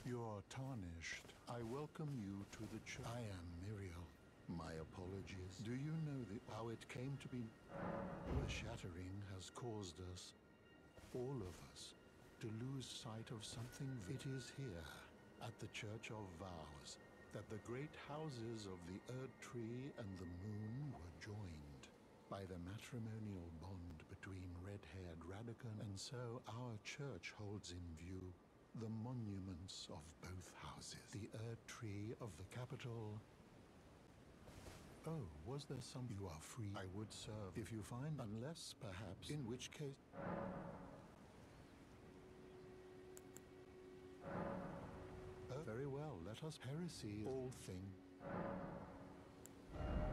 You're tarnished. I welcome you to the church. I am Miriel. My apologies. Do you know how it came to be? The shattering has caused us, all of us, to lose sight of something. It is here, at the Church of Vows, that the great houses of the Erd Tree and the Moon were joined by the matrimonial bond between red-haired Radagon, and so our church holds in view the monuments of both houses. The Erd Tree of the capital. Oh, was there some? You are free. I would serve if you find, unless perhaps, in which case. Oh, very well, let us heresy all thing.